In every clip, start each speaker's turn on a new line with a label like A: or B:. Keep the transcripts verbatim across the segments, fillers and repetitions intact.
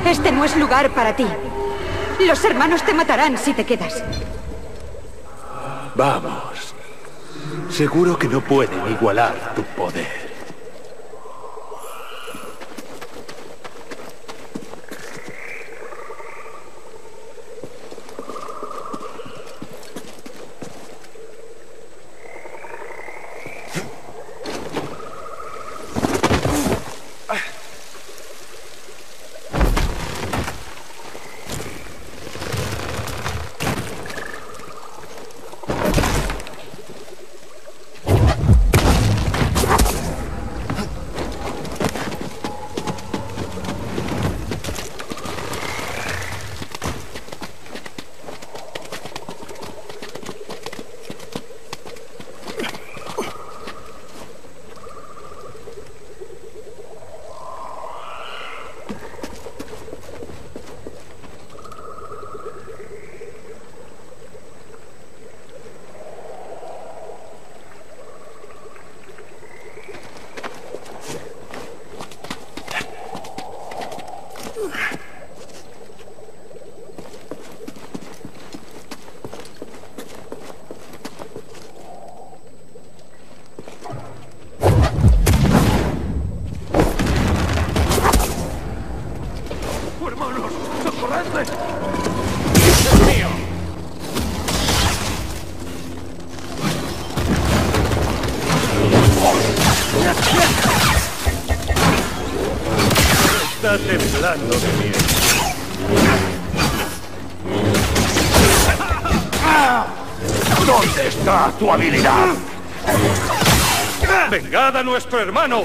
A: Este no es lugar para ti. Los hermanos te matarán si te quedas.
B: Vamos. Seguro que no pueden igualar tu poder.
C: Está temblando de miedo.
D: ¿Dónde está tu habilidad?
C: ¡Vengad a nuestro hermano!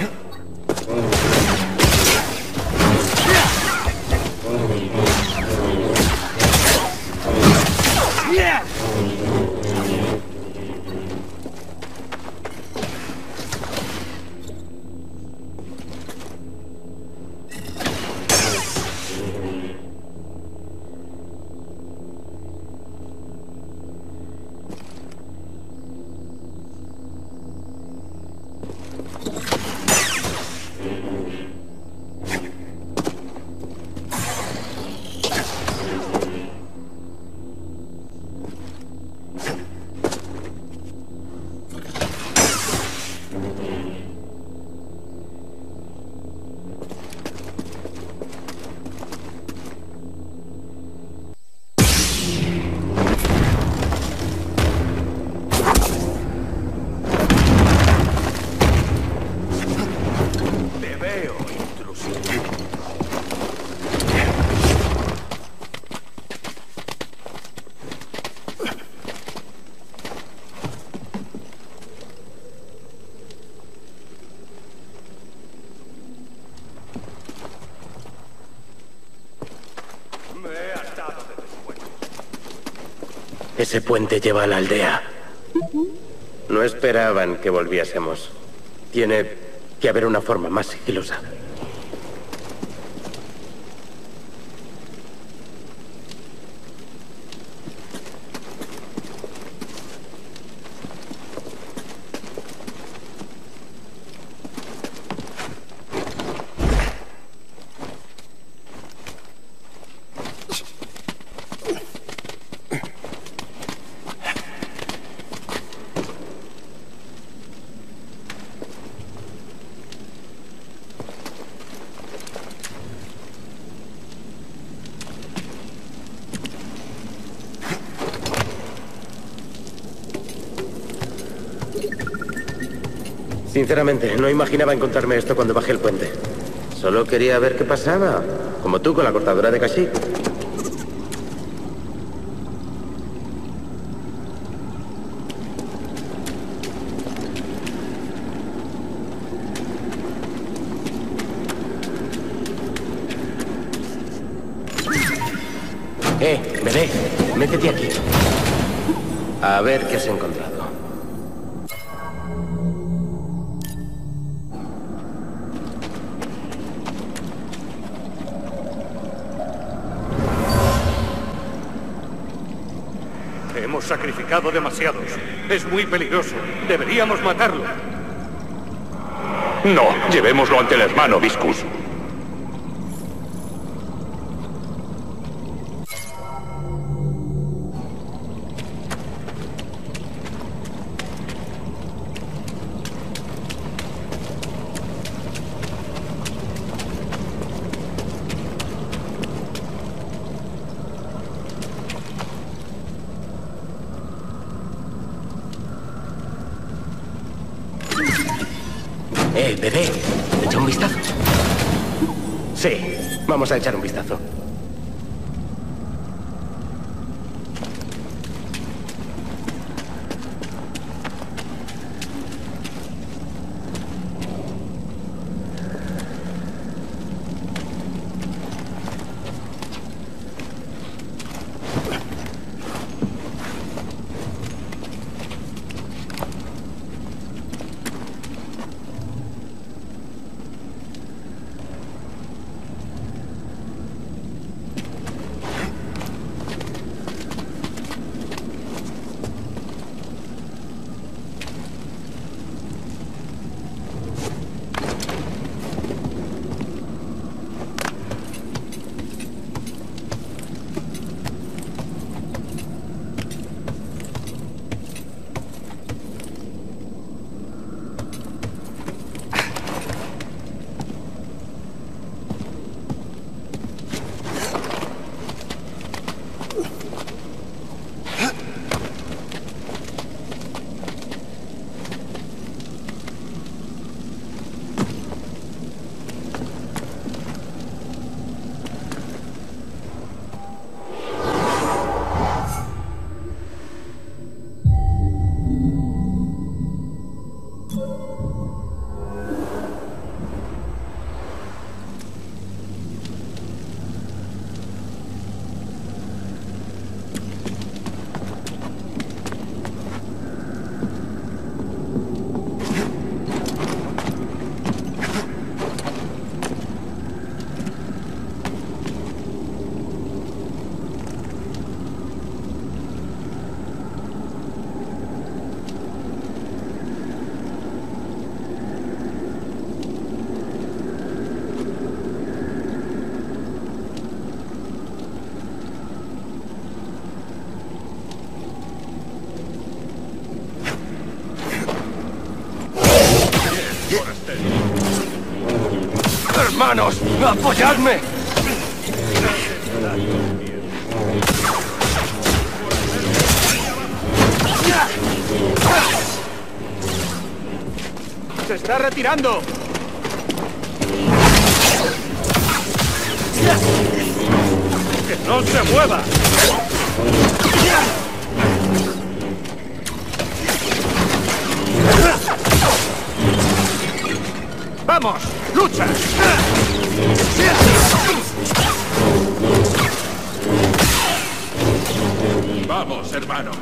E: Ese puente lleva a la aldea. No esperaban que volviésemos. Tiene que haber una forma más sigilosa. Sinceramente, no imaginaba encontrarme esto cuando bajé el puente. Solo quería ver qué pasaba, como tú con la cortadora de Kashyyyk. Eh, bebé, métete aquí. A ver qué has encontrado.
C: Hemos sacrificado demasiados. Es muy peligroso. Deberíamos matarlo.
D: No, llevémoslo ante el hermano Viscus.
E: El bebé. ¿Echa un vistazo? Sí, vamos a echar un vistazo.
D: ¡Hermanos! ¡Apoyadme!
C: ¡Se está retirando! ¡Que no se mueva! ¡Vamos! ¡Lucha!
D: ¡Vamos, hermanos!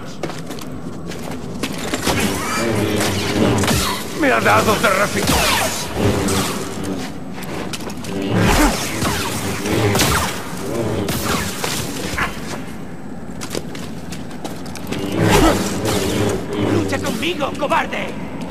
D: ¡Me ha dado de refito!
C: ¡Lucha conmigo, cobarde!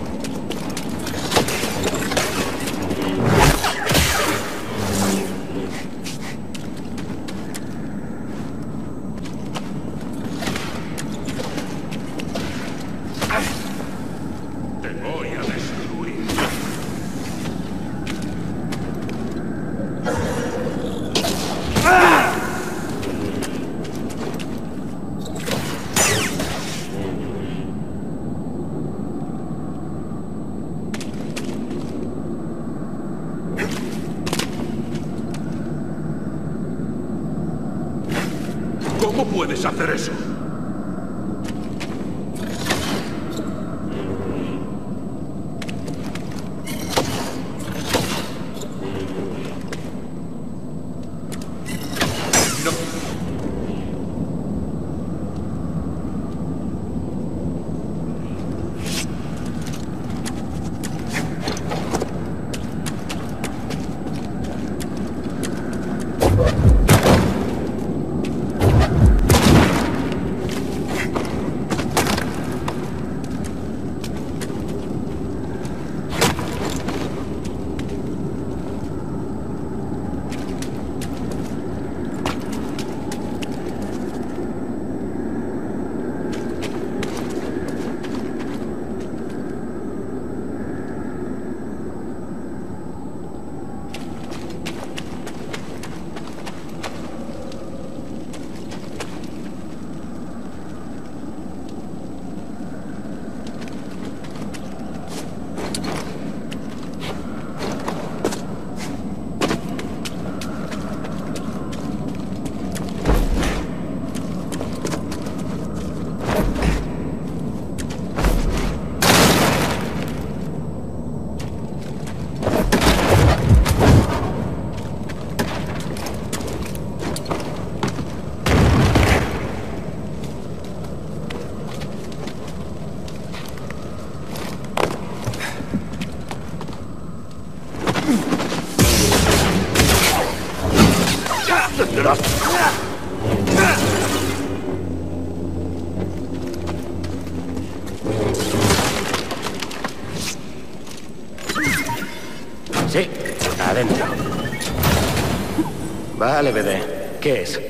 D: ¿Cómo puedes hacer eso?
B: estúpido.
E: Sí, adentro. Vale, bebé. ¿Qué es?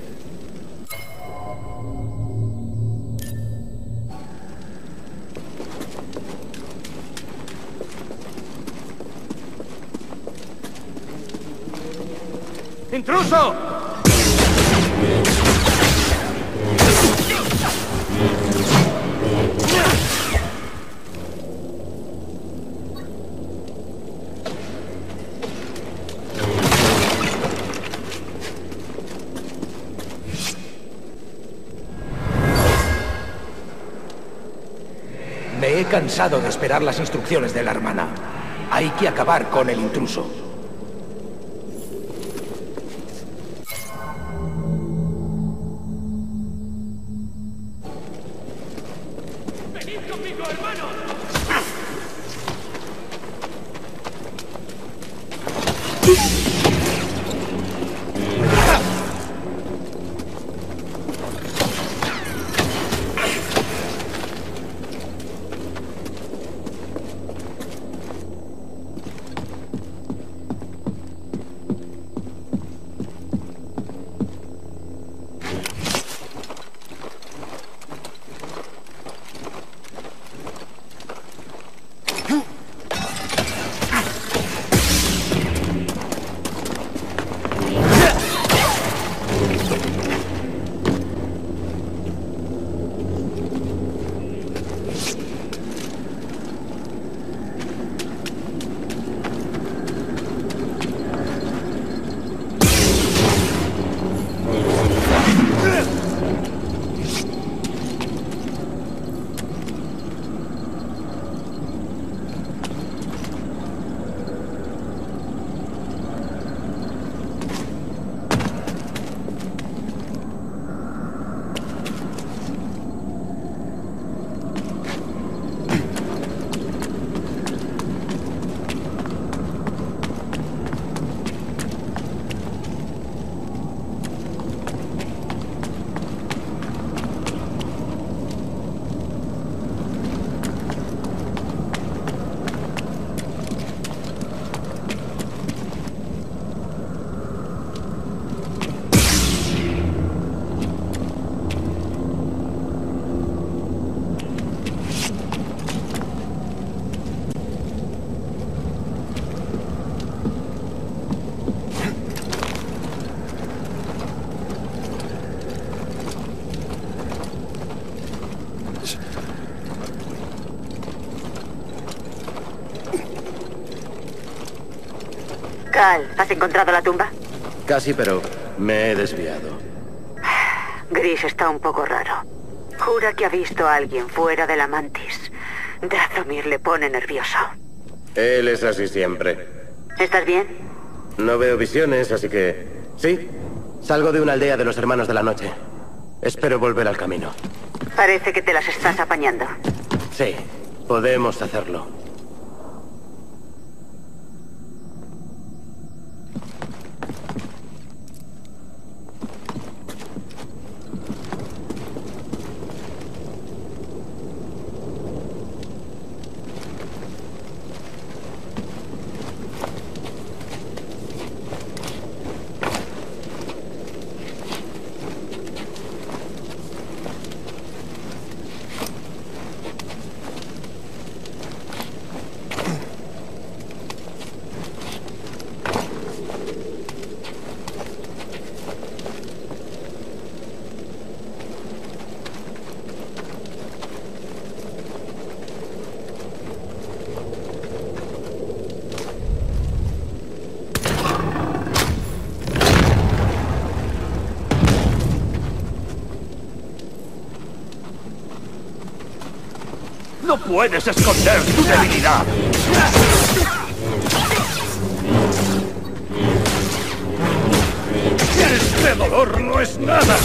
C: ¡Intruso!
F: Me he cansado de esperar las instrucciones de la hermana. Hay que acabar con el intruso.
G: Cal, ¿has encontrado la tumba?
E: Casi, pero me he desviado.
G: Gris está un poco raro. Jura que ha visto a alguien fuera de la mantis. Dathomir le pone nervioso.
E: Él es así siempre.
G: ¿Estás bien?
E: No veo visiones, así que... sí. Salgo de una aldea de los Hermanos de la Noche. Espero volver al camino.
G: Parece que te las estás apañando.
E: Sí, podemos hacerlo.
C: ¡No puedes esconder tu debilidad! ¡Este dolor no es nada!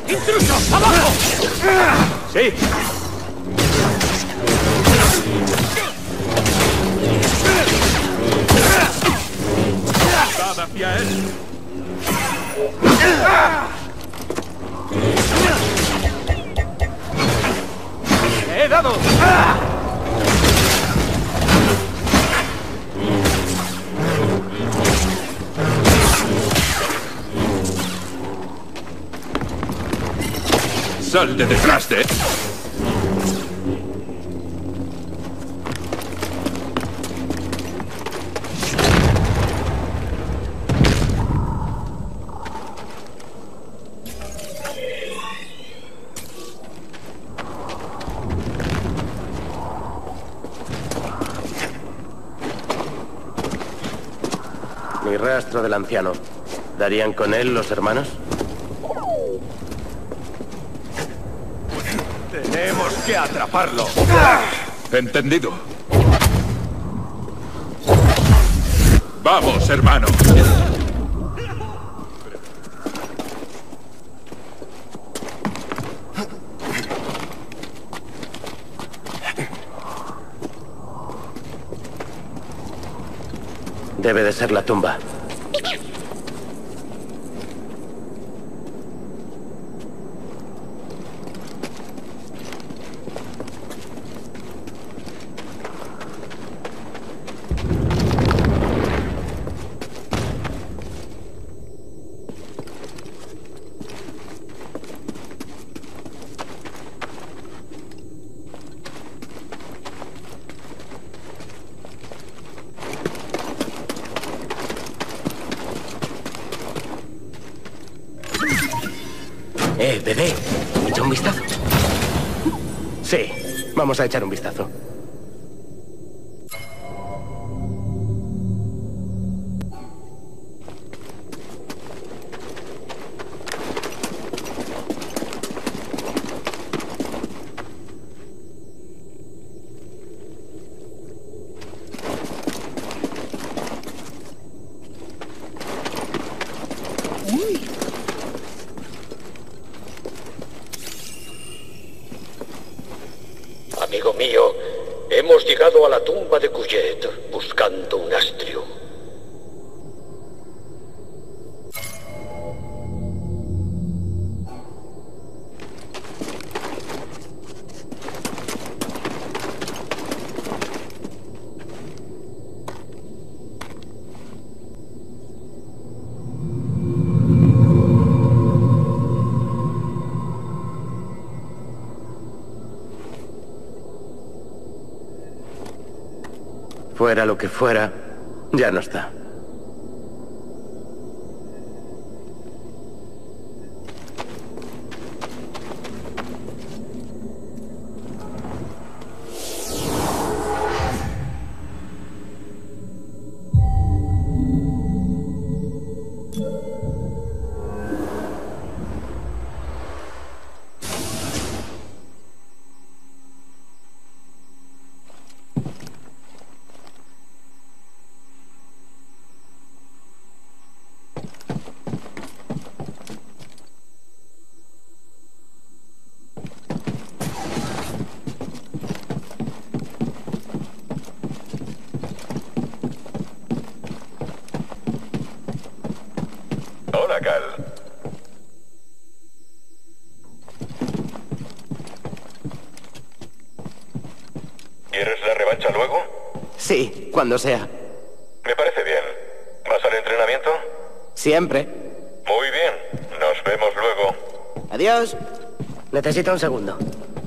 D: ¡Intruso! ¡Abajo!
B: ¡Sí!
D: ¡Dad hacia él!
B: ¡Le he dado!
D: ¡Sal de detrás de él!
E: Ni rastro del anciano. ¿Darían con él los hermanos?
D: Tenemos que atraparlo. Entendido. Vamos, hermano.
E: Debe de ser la tumba. Eh, bebé, ¿echa un vistazo? Sí, vamos a echar un vistazo.
H: Amigo mío, hemos llegado a la tumba de Kujet buscando un astrio.
E: Fuera lo que fuera, ya no está.
D: Hola, Cal. ¿Quieres la revancha luego?
E: Sí, cuando sea.
D: Me parece bien. ¿Vas al entrenamiento?
E: Siempre.
D: Muy bien. Nos vemos luego.
E: Adiós. Necesito un segundo.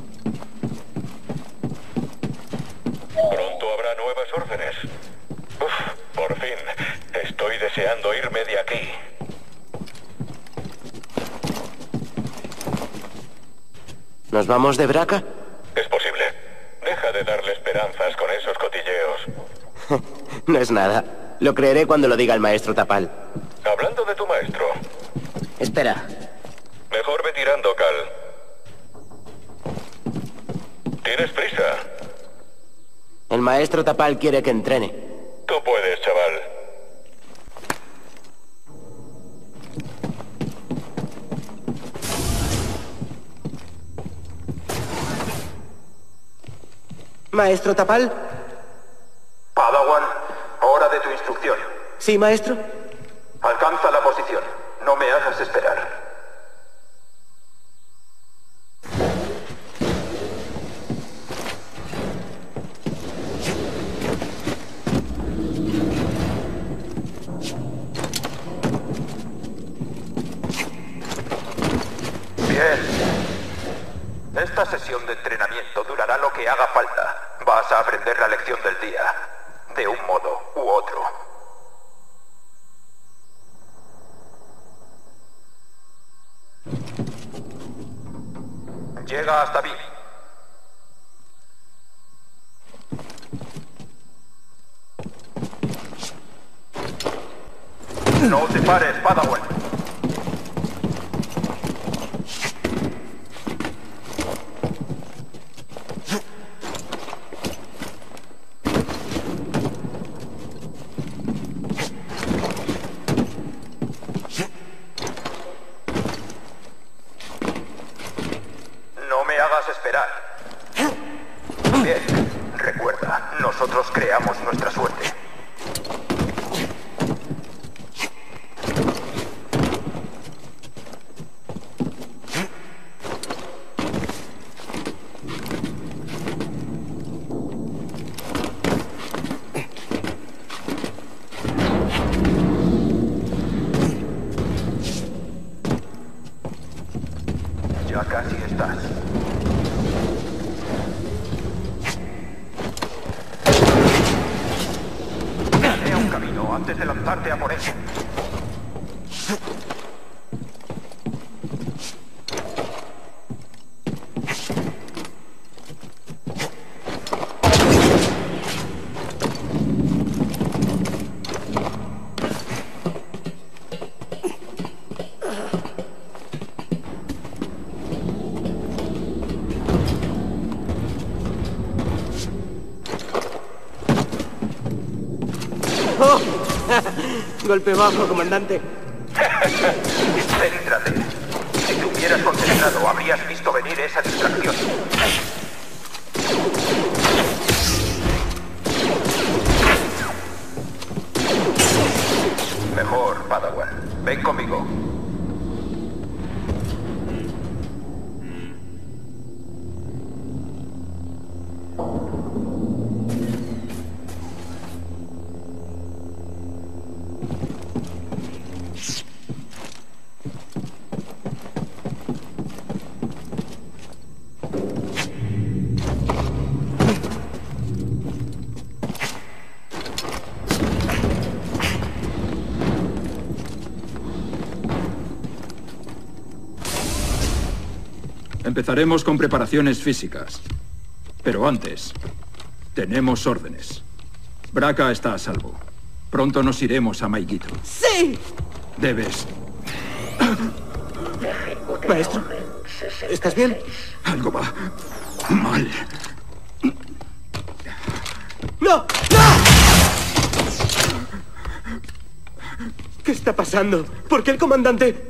D: Pronto habrá nuevas órdenes. Uf, por fin. Estoy deseando irme de aquí.
E: ¿Nos vamos de Braca?
D: Es posible. Deja de darle esperanzas con esos cotilleos.
E: No es nada. Lo creeré cuando lo diga el maestro Tapal.
D: Hablando de tu maestro.
E: Espera.
D: Mejor ve tirando, Cal. ¿Tienes prisa?
E: El maestro Tapal quiere que entrene.
D: Tú puedes, chaval.
E: Maestro Tapal.
D: Padawan, hora de tu instrucción.
E: Sí, maestro.
D: Alcanza la posición. No me hagas esperar. Bien. Esta sesión de entrenamiento durará lo que haga falta. Vas a aprender la lección del día, de un modo u otro. Llega hasta mí. No te pares, Padawan. No me hagas esperar. Bien, recuerda, nosotros creamos nuestra suerte. Ya casi estás. Planea un camino antes de lanzarte a por él.
E: ¡Oh! Golpe bajo, comandante.
D: Céntrate. Si te hubieras concentrado, habrías visto venir esa distracción. Mejor, Padawan. Ven conmigo.
I: Empezaremos con preparaciones físicas. Pero antes, tenemos órdenes. Braca está a salvo. Pronto nos iremos a Maigito.
E: ¡Sí!
I: Debes...
E: Maestro, ¿estás bien?
I: Algo va mal.
E: ¡No! ¡No! ¿Qué está pasando? ¿Por qué el comandante...?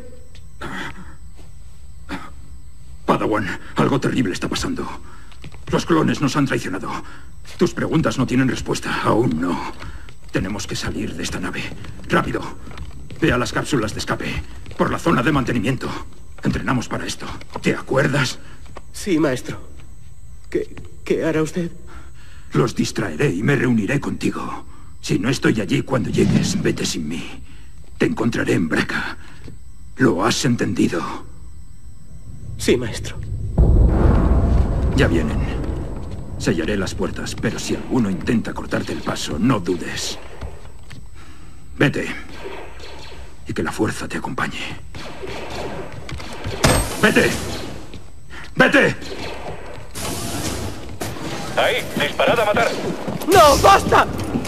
I: Padawan, algo terrible está pasando. Los clones nos han traicionado. Tus preguntas no tienen respuesta. Aún no. Tenemos que salir de esta nave. ¡Rápido! Ve a las cápsulas de escape. Por la zona de mantenimiento. Entrenamos para esto. ¿Te acuerdas?
E: Sí, maestro. ¿Qué, qué hará usted?
I: Los distraeré y me reuniré contigo. Si no estoy allí cuando llegues, vete sin mí. Te encontraré en Braca. ¿Lo has entendido?
E: Sí, maestro.
I: Ya vienen. Sellaré las puertas, pero si alguno intenta cortarte el paso, no dudes. Vete. Y que la fuerza te acompañe. ¡Vete! ¡Vete!
D: Ahí, disparad a matar.
E: ¡No, basta!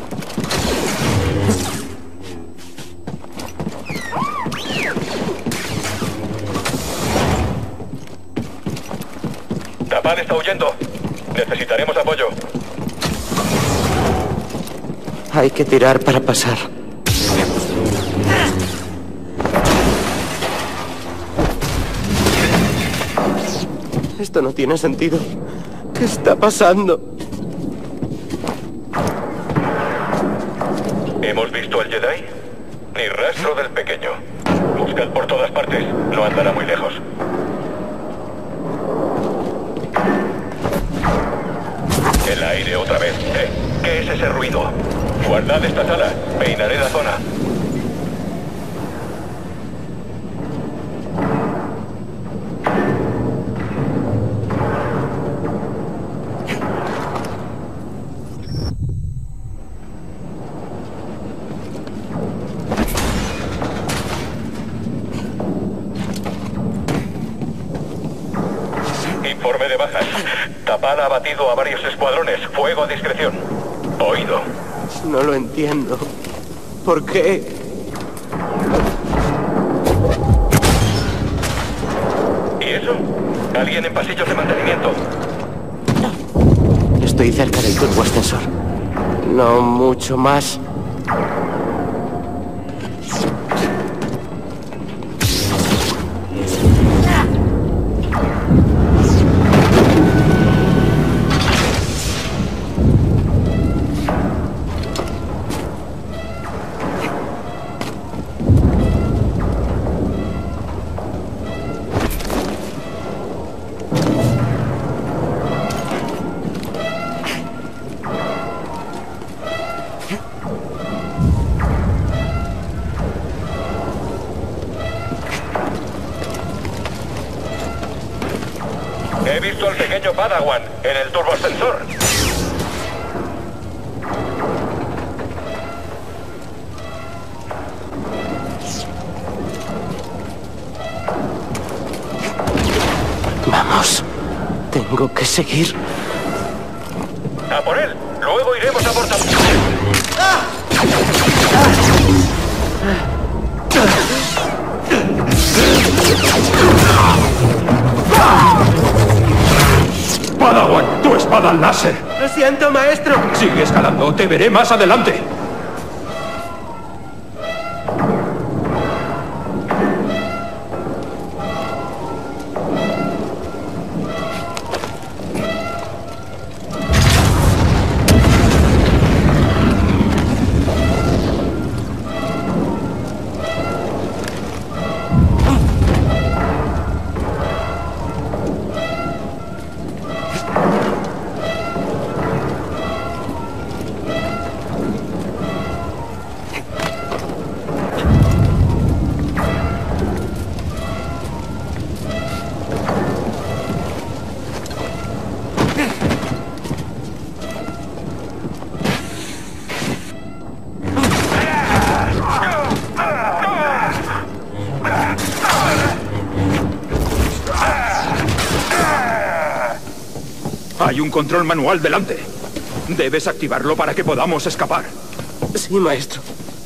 D: Tapal está huyendo. Necesitaremos apoyo.
E: Hay que tirar para pasar. Esto no tiene sentido. ¿Qué está pasando?
D: ¿Hemos visto al Jedi? Ni rastro del pequeño. Buscad por todas partes. No andará muy lejos. El aire otra vez. ¿Eh? ¿Qué es ese ruido? Guardad esta sala. Peinaré la zona. Informe de bajas. Tapal ha abatido a varios escuadrones. Fuego a discreción. Oído.
E: No lo entiendo. ¿Por qué?
D: ¿Y eso? ¿Alguien en pasillos de mantenimiento?
E: Estoy cerca del turbo ascensor. No mucho más.
D: He visto al pequeño Padawan en el turboascensor.
E: Vamos. Tengo que seguir.
D: A por él. Luego iremos a por Tapal. ¡Ah!
I: ¡Padawan! ¡Tu espada láser!
E: ¡Lo siento, maestro!
I: Sigue escalando. Te veré más adelante. Hay un control manual delante. Debes activarlo para que podamos escapar.
E: Sí, maestro.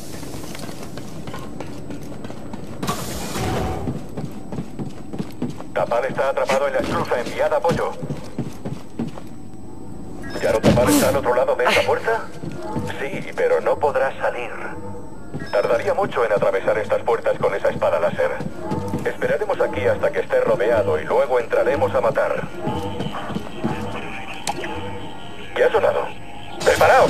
D: Tapal está atrapado en la esclusa. Enviad apoyo. ¿Yaro Tapal está al otro lado de esta puerta? Sí, pero no podrá salir. Tardaría mucho en atravesar estas puertas con esa espada láser. Esperaremos aquí hasta que esté rodeado y luego entraremos a matar. ¿Qué ha sonado? ¡Preparaos!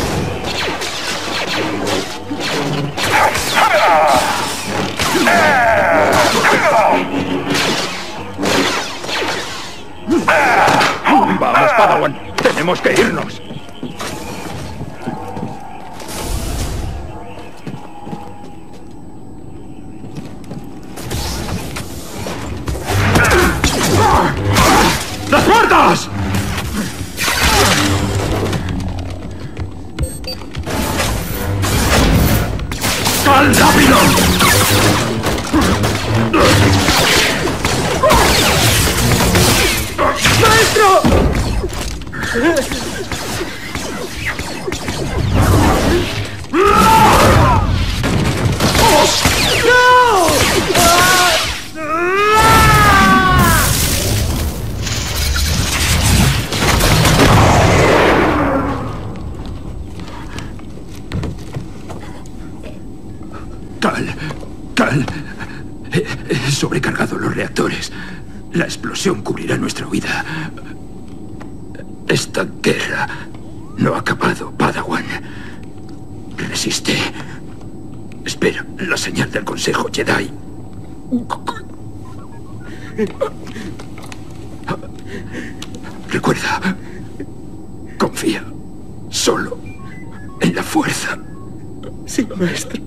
I: Vamos, Padawan. Tenemos que irnos. ¡Las puertas! ¡Sal rápido!
E: ¡Maestro!
I: Cal, Cal, he, he sobrecargado los reactores. La explosión cubrirá nuestra huida. Esta guerra no ha acabado, Padawan. existe. Espera, la señal del Consejo Jedi. Recuerda, confía solo en la fuerza.
E: Sí, maestro.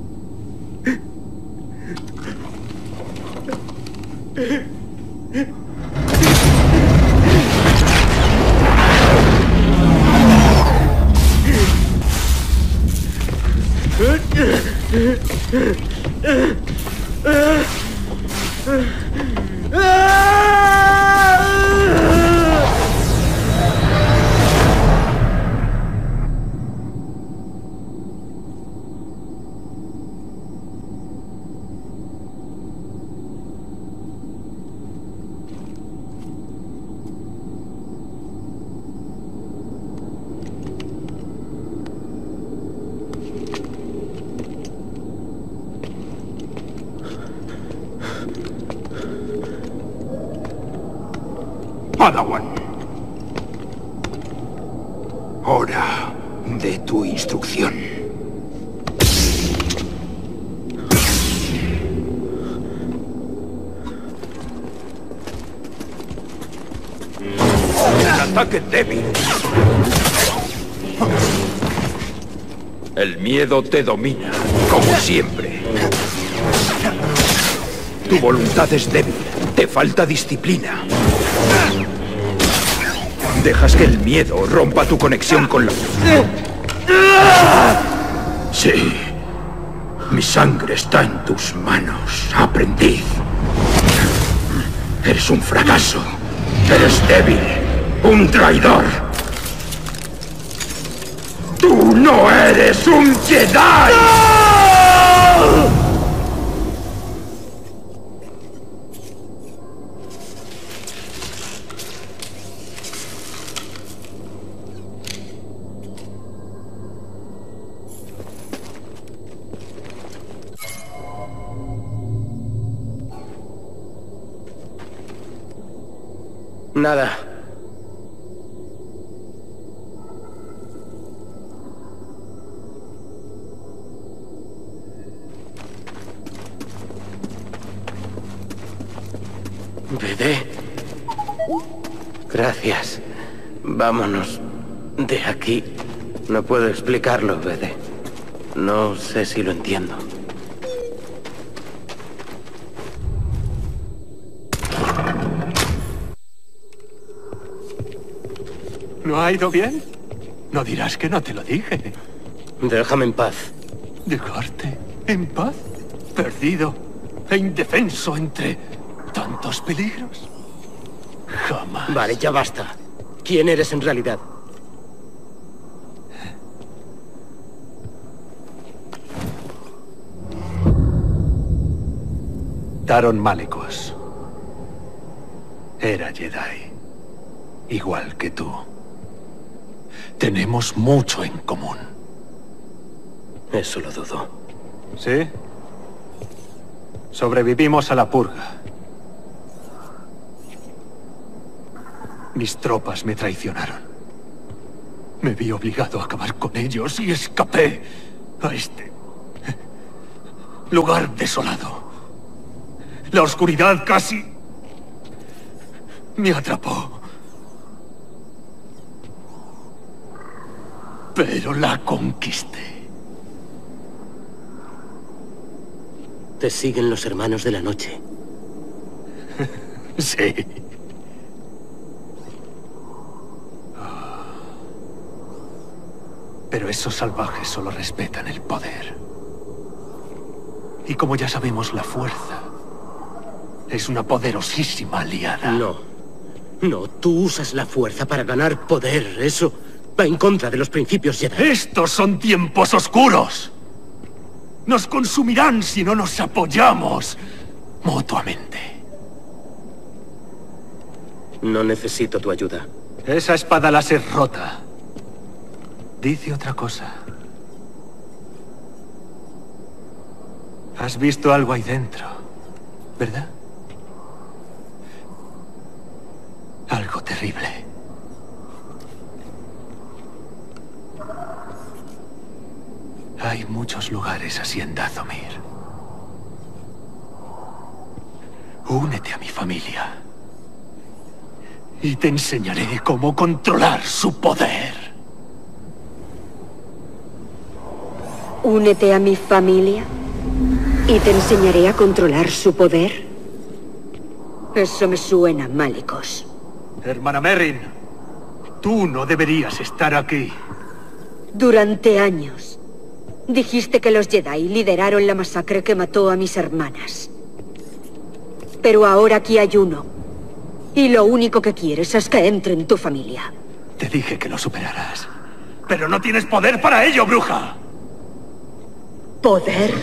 I: Padawan. Hora de tu instrucción.
F: ¡Un ataque débil! El miedo te domina, como siempre. Tu voluntad es débil, te falta disciplina. Dejas que el miedo rompa tu conexión con la...
I: Sí. Mi sangre está en tus manos, aprendiz. Eres un fracaso. Eres débil. Un traidor. ¡Tú no eres un Jedi! ¡No!
E: Nada. Vedé. Gracias. Vámonos de aquí. No puedo explicarlo, Vedé. No sé si lo entiendo.
B: ¿No ha ido bien? No dirás que no te lo dije.
E: Déjame en paz.
B: ¿Dejarte en paz? ¿Perdido e indefenso entre tantos peligros? Jamás.
E: Vale, ya basta. ¿Quién eres en realidad?
B: Taron Malicos. Era Jedi. Igual que tú. Tenemos mucho en común.
E: Eso lo dudo.
B: ¿Sí? Sobrevivimos a la purga. Mis tropas me traicionaron. Me vi obligado a acabar con ellos y escapé a este lugar desolado. La oscuridad casi me atrapó. Pero la conquisté.
E: Te siguen los hermanos de la noche.
B: Sí. Pero esos salvajes solo respetan el poder. Y como ya sabemos, la fuerza es una poderosísima aliada.
E: No. No, tú usas la fuerza para ganar poder. Eso va en contra de los principios Jedi.
B: ¡Estos son tiempos oscuros! Nos consumirán si no nos apoyamos mutuamente.
E: No necesito tu ayuda.
B: Esa espada láser rota dice otra cosa. Has visto algo ahí dentro, ¿verdad? Algo terrible. Hay muchos lugares así en Dathomir. Únete a mi familia. Y te enseñaré cómo controlar su poder.
A: Únete a mi familia y te enseñaré a controlar su poder. Eso me suena, Malicos.
B: Hermana Merrin, tú no deberías estar aquí.
A: Durante años, dijiste que los Jedi lideraron la masacre que mató a mis hermanas. Pero ahora aquí hay uno. Y lo único que quieres es que entre en tu familia.
B: Te dije que lo superarás. Pero no tienes poder para ello, bruja.
A: ¿Poder?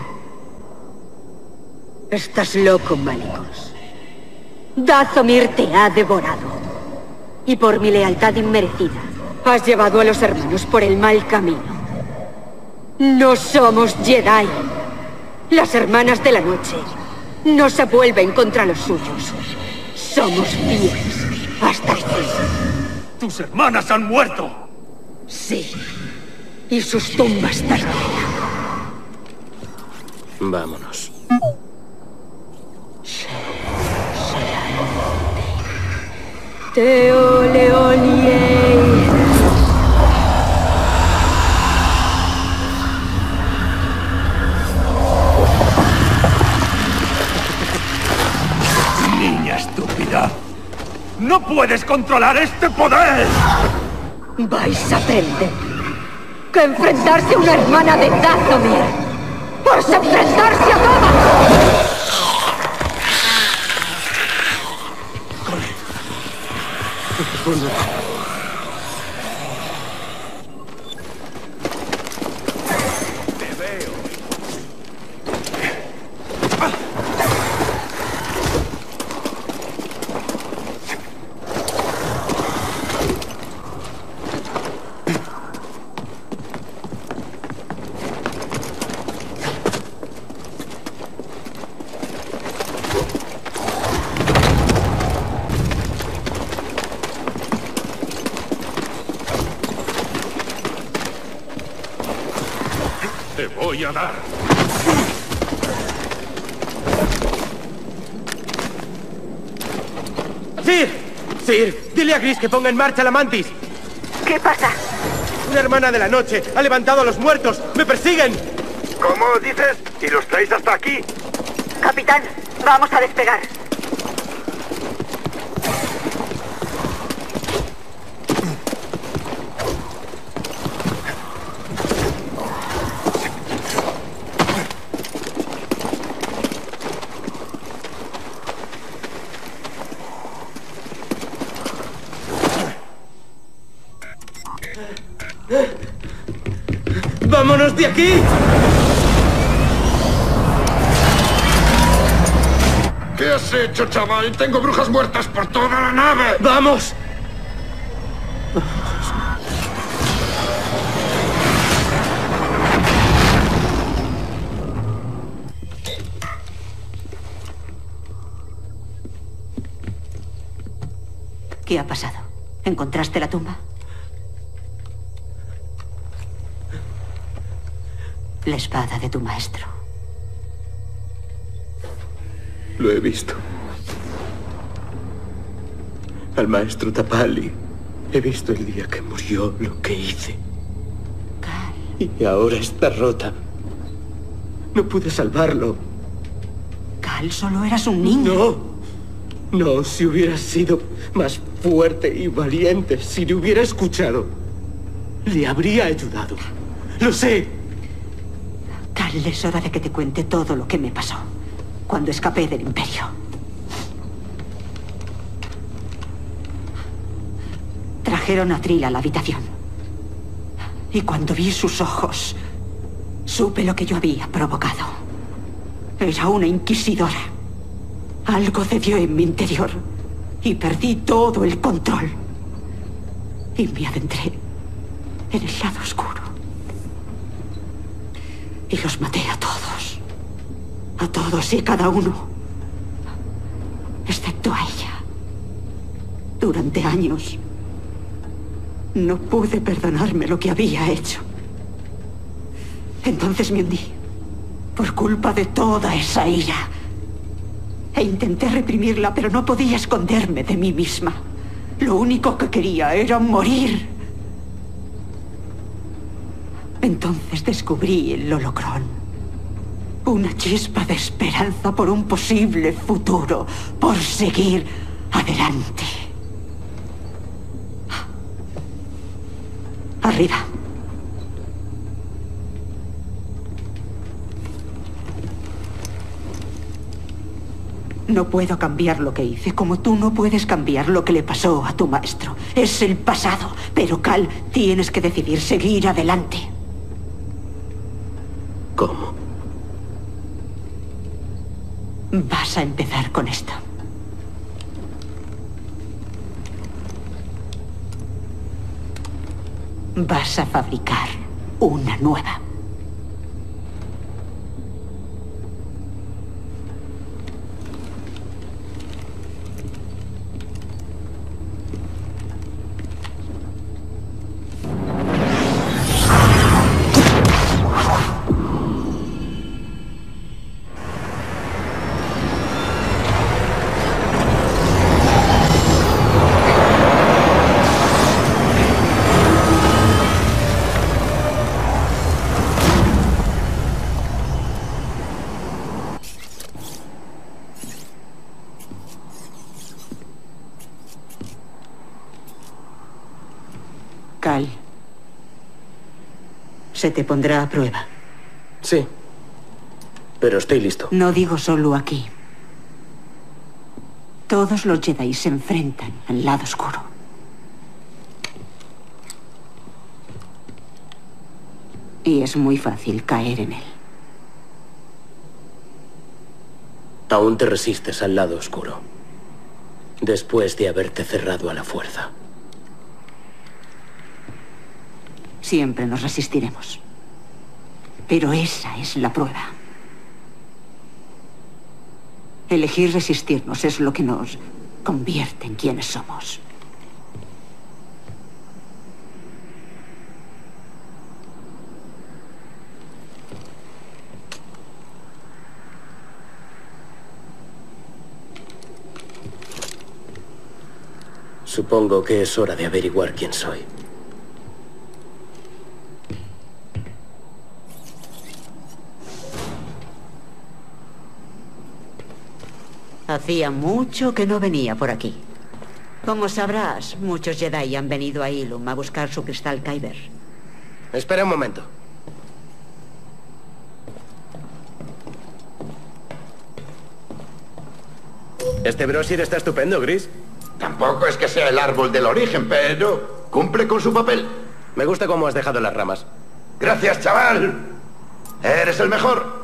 A: Estás loco, Malicos. Dathomir te ha devorado. Y por mi lealtad inmerecida, has llevado a los hermanos por el mal camino. No somos Jedi. Las hermanas de la noche no se vuelven contra los suyos. Somos fieles hasta el fin.
B: ¡Tus hermanas han muerto!
A: Sí. Y sus tumbas también.
E: Vámonos.
A: Teo Leoliei.
B: Niña estúpida. ¡No puedes controlar este poder!
A: Vais a aprender que enfrentarse a una hermana de Dathomir es enfrentarse a todas.
C: Te veo. Te voy a dar.
E: ¡Sir! ¡Sir! Dile a Gris que ponga en marcha la mantis.
G: ¿Qué pasa?
E: Una hermana de la noche ha levantado a los muertos. ¡Me persiguen!
D: ¿Cómo dices? ¿Y los traéis hasta aquí?
G: Capitán, vamos a despegar.
E: ¡Vámonos de aquí!
I: ¿Qué has hecho, chaval? Tengo brujas muertas por toda la nave.
E: ¡Vamos!
A: ¿Qué ha pasado? ¿Encontraste la tumba? La espada de tu maestro.
E: Lo he visto. Al maestro Tapali. He visto el día que murió lo que hice.
A: Cal.
E: Y ahora está rota. No pude salvarlo.
A: Cal, solo eras un niño.
E: No. No, si hubieras sido más fuerte y valiente, si le hubiera escuchado, le habría ayudado. Lo sé.
A: Cal, es hora de que te cuente todo lo que me pasó cuando escapé del Imperio. Trajeron a Trill a la habitación. Y cuando vi sus ojos, supe lo que yo había provocado. Era una inquisidora. Algo cedió en mi interior y perdí todo el control. Y me adentré en el lado oscuro. Y los maté a todos. A todos y cada uno. Excepto a ella. Durante años no pude perdonarme lo que había hecho.
J: Entonces me hundí. Por culpa de toda esa ira. E intenté reprimirla, pero no podía esconderme de mí misma. Lo único que quería era morir. Entonces descubrí el holocrón. Una chispa de esperanza por un posible futuro, por seguir adelante. Arriba. No puedo cambiar lo que hice, como tú no puedes cambiar lo que le pasó a tu maestro. Es el pasado, pero Cal, tienes que decidir seguir adelante.
E: ¿Cómo?
J: Vas a empezar con esto. Vas a fabricar una nueva. Cal, se te pondrá a prueba.
E: Sí, pero estoy listo.
J: No digo solo aquí. Todos los Jedi se enfrentan al lado oscuro. Y es muy fácil caer en él.
E: Aún te resistes al lado oscuro, después de haberte cerrado a la fuerza.
J: Siempre nos resistiremos. Pero esa es la prueba. Elegir resistirnos es lo que nos convierte en quienes somos.
E: Supongo que es hora de averiguar quién soy.
J: Hacía mucho que no venía por aquí. Como sabrás, muchos Jedi han venido a Ilum a buscar su cristal Kyber.
E: Espera un momento. Este brosir está estupendo, Gris.
K: Tampoco es que sea el árbol del origen, pero cumple con su papel.
E: Me gusta cómo has dejado las ramas.
K: Gracias, chaval. Eres el mejor.